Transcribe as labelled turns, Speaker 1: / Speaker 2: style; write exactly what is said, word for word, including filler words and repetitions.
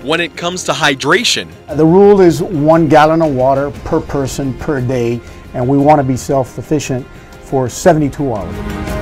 Speaker 1: when it comes to hydration.
Speaker 2: The rule is one gallon of water per person per day, and we want to be self-sufficient for seventy-two hours.